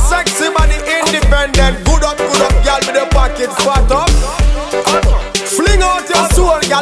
sexy body independent. Good up, girl with the pocket fat up. Fling out your soul, girl,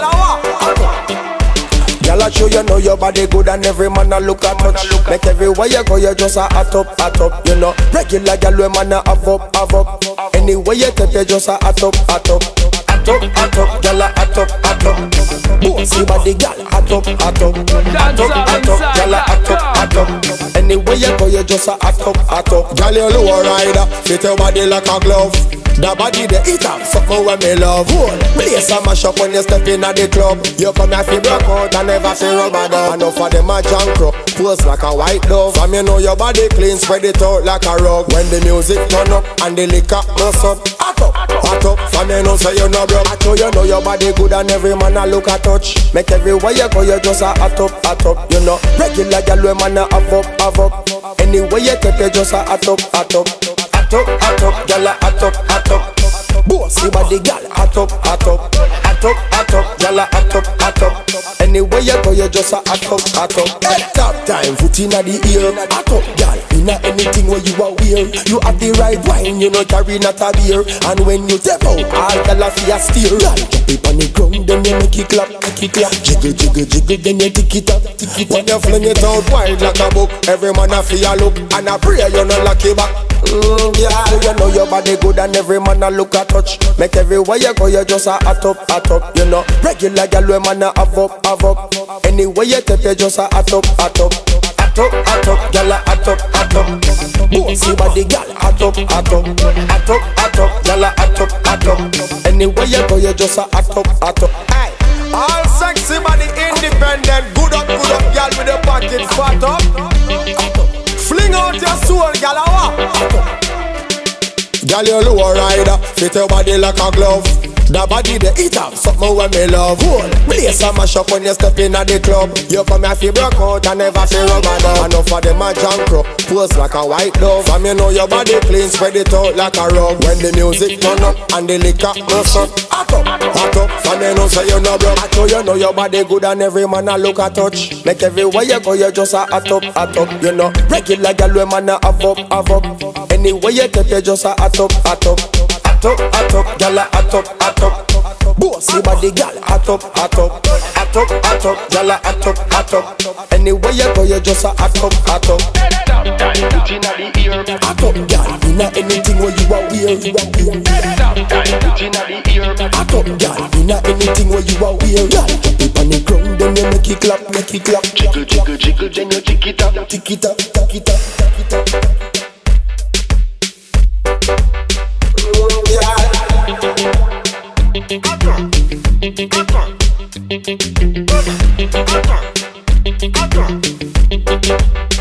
girl, I show you know your body good and every man a look at touch. Make everywhere you go, you just a hot up. You know, regular girl, we man a have up. Anywhere you take, you just a hot up. Girl, a hot up. Bossy body, girl, hot up. Girl, a hot up. Anywhere you go, you just a hot up. Girl, you low rider, fit your body like a glove. The body they eat up, something when me love. Place a mash up when you step in at the club. You come here fi broke out and never fi rubber down. Enough of them a junk up, pose like a white dove. From you know your body clean, spread it out like a rug. When the music turn up and the liquor bust up, hot up. From you know say you no broke. I show you know your body good and every man a look a touch. Make everywhere you go you just a hot up. You know regular girl we man a have up. Anywhere you take you just a hot up. Girl a hot up. Bossy body, girl, hot up. Girl a hot up. Anywhere you go, you just a hot up. Head top time, foot inna the ear. Hot up, girl, inna anything where you are wear. You have the right wine, you know carry not a beer. And when you step out, all girl a fi a steer. Girl, jump it on the ground, then you make it clap. Jiggle, then you tick it up. When you fling it out wide like a book, every man a fi a look and a pray you no lucky back. Yeah, you know your body good and every man a look a touch. Make everywhere you go, you just a hot up. You know, regular girl we man a have up. Anywhere you take, you just a hot up. Girl a hot up. Bossy body, girl, hot up. Girl a hot up. Anywhere you go, you just a hot up. Hey, all sexy body independent. Good up, girl with the pocket fat up. Fling out your soul, girl, girl, you low rider, fit your body like a glove. The body they eat up, something when me love. Place a mash up when you step in at the club. You come here fi broke out and never fi rubber down. Enough of them a junk up, pose like a white dove. From you know your body clean, spread it out like a rug. When the music turn up and the liquor bust up, hot up. From you know say you no broke. I show you know your body good and every man a look a touch. Make everywhere you go you just a hot up. You know regular girl we man a have up. Anywhere you take you just a hot up. Girl a hot up. Bossy body, girl, hot up. Girl a hot up. Anywhere you go, you just a hot up. Hot up, girl, inna anything where you are wear. Hot up, girl, inna anything where you are wear. Girl, jump it on the ground, then you make it clap. Jiggle, then you tick it up. Up.